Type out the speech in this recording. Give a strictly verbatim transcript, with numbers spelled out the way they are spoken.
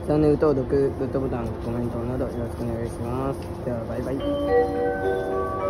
ャンネル登録、グッドボタン、コメントなどよろしくお願いします。ではバイバイ。